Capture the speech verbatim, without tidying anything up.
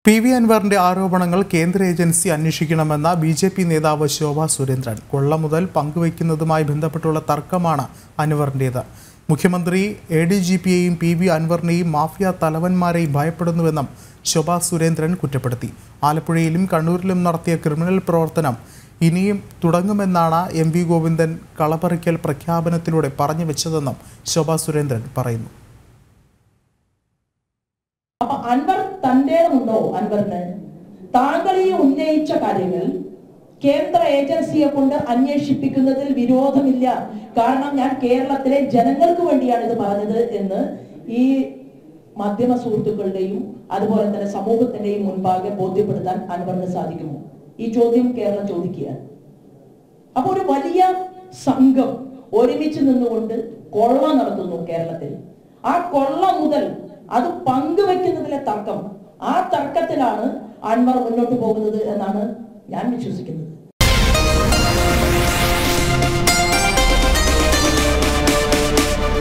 P V അൻവറിന്റെ ആരോപണങ്ങൾ കേന്ദ്ര ഏജൻസി അന്വേഷിക്കണമെന്ന ബി ജെ പി നേതാവ് ശോഭാ സുരേന്ദ്രൻ. കൊള്ള മുതൽ പങ്കുവയ്ക്കുന്നതുമായി ബന്ധപ്പെട്ടുള്ള തർക്കമാണ് അൻവറിന്റേത്. മുഖ്യമന്ത്രി എ ഡി ജി പിയെയും പി വി അൻവറിനെയും മാഫിയ തലവന്മാരെയും ഭയപ്പെടുന്നുവെന്നും ശോഭാ സുരേന്ദ്രൻ കുറ്റപ്പെടുത്തി. ആലപ്പുഴയിലും കണ്ണൂരിലും നടത്തിയ ക്രിമിനൽ പ്രവർത്തനം ഇനിയും തുടങ്ങുമെന്നാണ് എം വി ഗോവിന്ദൻ കളപറിക്കൽ പ്രഖ്യാപനത്തിലൂടെ പറഞ്ഞു വെച്ചതെന്നും ശോഭാ സുരേന്ദ്രൻ പറയുന്നു. അൻവർ തന്റേതുണ്ടോ? അൻവറിന് താങ്കൾ ഈ ഉന്നയിച്ച കാര്യങ്ങൾ കേന്ദ്ര ഏജൻസിയെ കൊണ്ട് അന്വേഷിപ്പിക്കുന്നതിൽ വിരോധമില്ല. കാരണം ഞാൻ കേരളത്തിലെ ജനങ്ങൾക്ക് വേണ്ടിയാണ് ഇത് പറഞ്ഞത് എന്ന് ഈ മാധ്യമ സുഹൃത്തുക്കളുടെയും അതുപോലെ തന്നെ സമൂഹത്തിന്റെയും മുൻപാകെ ബോധ്യപ്പെടുത്താൻ അൻവറിന് സാധിക്കുമോ? ഈ ചോദ്യം കേരളം ചോദിക്കുകയാണ്. അപ്പൊ ഒരു വലിയ സംഘം ഒരുമിച്ച് നിന്നുകൊണ്ട് കൊള്ള നടത്തുന്നു കേരളത്തിൽ. ആ കൊള്ള മുതൽ അത് പങ്കുവെക്കുന്നതിലെ തർക്കം, ആ തർക്കത്തിലാണ് അൻവർ മുന്നോട്ട് പോകുന്നത് എന്നാണ് ഞാൻ വിശ്വസിക്കുന്നത്.